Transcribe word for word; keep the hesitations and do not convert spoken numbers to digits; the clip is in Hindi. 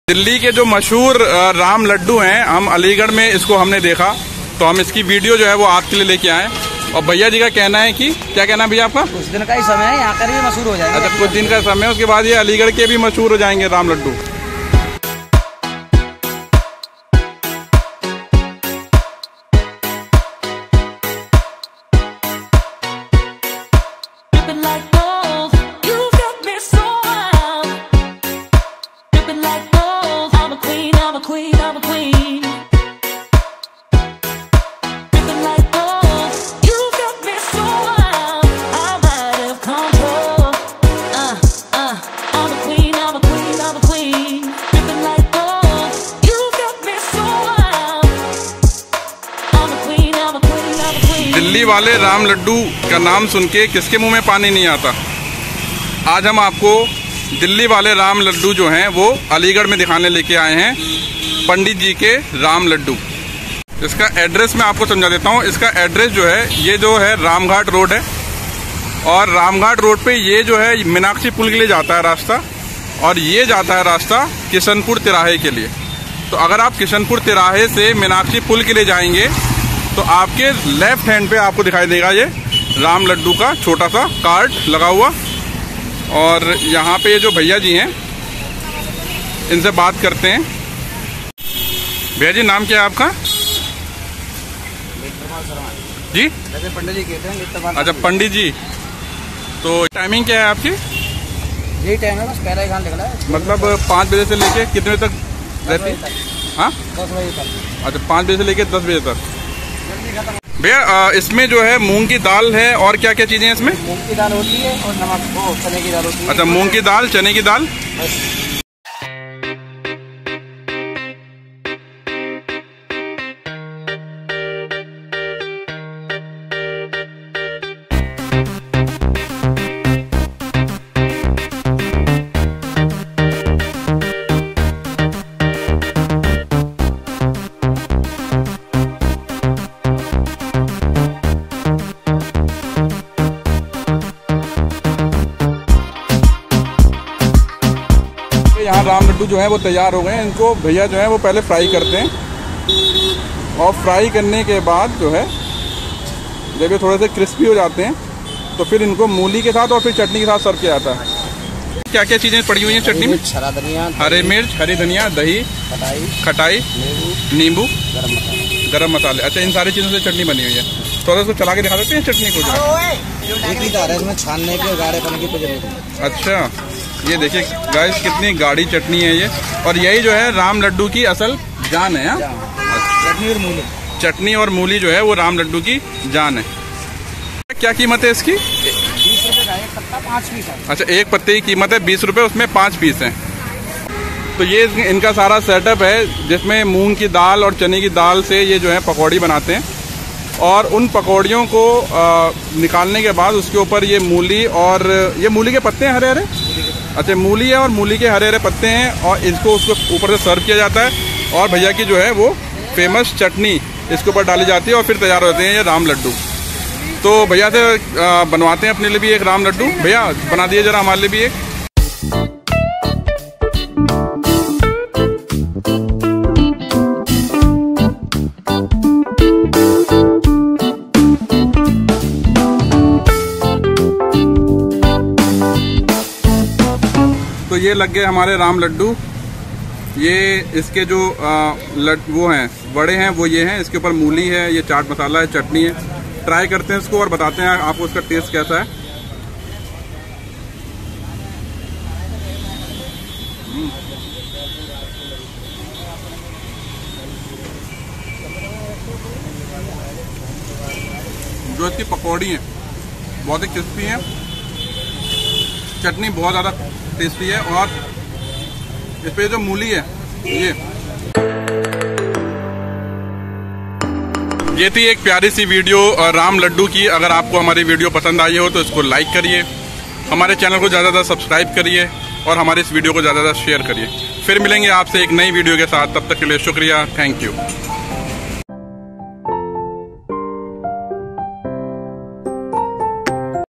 दिल्ली के जो मशहूर राम लड्डू हैं, हम अलीगढ़ में इसको हमने देखा तो हम इसकी वीडियो जो है वो आपके लिए लेके आए। और भैया जी का कहना है कि क्या कहना है भैया आपका? कुछ दिन का ही समय है, यहाँ कर भी मशहूर हो जाएगा। अच्छा, कुछ दिन का समय है, उसके बाद ये अलीगढ़ के भी मशहूर हो जाएंगे राम लड्डू। दिल्ली वाले राम लड्डू का नाम सुन के किसके मुंह में पानी नहीं आता। आज हम आपको दिल्ली वाले राम लड्डू जो हैं वो अलीगढ़ में दिखाने लेके आए हैं, पंडित जी के राम लड्डू। इसका एड्रेस मैं आपको समझा देता हूँ। इसका एड्रेस जो है, ये जो है रामघाट रोड है, और रामघाट रोड पे ये जो है मीनाक्षी पुल के लिए जाता है रास्ता, और ये जाता है रास्ता किशनपुर तिराहे के लिए। तो अगर आप किशनपुर तिराहे से मीनाक्षी पुल के लिए जाएंगे तो आपके लेफ्ट हैंड पे आपको दिखाई देगा ये राम लड्डू का छोटा सा कार्ट लगा हुआ। और यहाँ पे ये जो भैया जी हैं, इनसे बात करते हैं। भैया जी, नाम क्या है आपका? जी पंडित जी कहते हैं। अच्छा, पंडित जी। तो टाइमिंग क्या है आपकी? यही टाइम है, बस पहला ही खान निकला है। मतलब पाँच बजे से लेके कितने बजे तक रहती? हाँ, दस बजे तक। अच्छा, पाँच बजे से लेके दस बजे तक। भैया, इसमें जो है मूंग की दाल है, और क्या क्या चीजें हैं इसमें? मूंग की दाल होती है और नमक, वो चने की दाल होती है। अच्छा, मूंग की दाल, चने की दाल। यहाँ राम लड्डू जो है वो तैयार हो गए हैं। इनको भैया जो है वो पहले फ्राई करते हैं, और फ्राई करने के बाद जो है जब ये थोड़े से क्रिस्पी हो जाते हैं तो फिर इनको मूली के साथ और फिर चटनी के साथ सर्व किया जाता है। क्या क्या चीज़ें पड़ी हुई हैं चटनी में? हरा धनिया, हरे मिर्च, हरी धनिया, दही, खटाई, खटाई, नींबू, गरम मसाला, गरम मसाले। अच्छा, इन सारी चीज़ों से चटनी बनी हुई है। थोड़ा इसको चला के दिखा देते हैं चटनी को। एक ही है इसमें, छानने के गाढ़ेपन की जरूरत है। अच्छा, ये देखिए गाइस, कितनी गाढ़ी चटनी है ये, और यही जो है राम लड्डू की असल जान है। चटनी और मूली, चटनी और मूली जो है वो राम लड्डू की जान है। क्या कीमत है इसकी? बीस रुपए का एक पत्ता, पाँच पीस है। अच्छा, एक पत्ते की कीमत है बीस रुपए, उसमें पाँच पीस हैं। तो ये इनका सारा सेटअप है, जिसमें मूंग की दाल और चने की दाल से ये जो है पकौड़ी बनाते हैं, और उन पकौड़ियों को आ, निकालने के बाद उसके ऊपर ये मूली, और ये मूली के पत्ते हैं हरे हरे। अच्छा, मूली है और मूली के हरे हरे पत्ते हैं, और इसको उसको ऊपर से सर्व किया जाता है, और भैया की जो है वो फेमस चटनी इसके ऊपर डाली जाती है, और फिर तैयार होते हैं ये राम लड्डू। तो भैया से बनवाते हैं अपने लिए भी एक राम लड्डू। भैया, बना दिए जरा हमारे लिए भी एक। तो ये लग गए हमारे राम लड्डू। ये इसके जो आ, लड वो हैं बड़े हैं वो ये हैं, इसके ऊपर मूली है, ये चाट मसाला है, चटनी है। ट्राई करते हैं इसको और बताते हैं आपको उसका टेस्ट कैसा है। जो इसकी पकौड़ी है बहुत ही क्रिस्पी है, चटनी बहुत ज़्यादा टेस्टी है, और इस पे जो मूली है ये ये थी एक प्यारी सी वीडियो राम लड्डू की। अगर आपको हमारी वीडियो पसंद आई हो तो इसको लाइक करिए, हमारे चैनल को ज़्यादा ज़्यादा सब्सक्राइब करिए, और हमारे इस वीडियो को ज़्यादा ज़्यादा शेयर करिए। फिर मिलेंगे आपसे एक नई वीडियो के साथ, तब तक के लिए शुक्रिया, थैंक यू।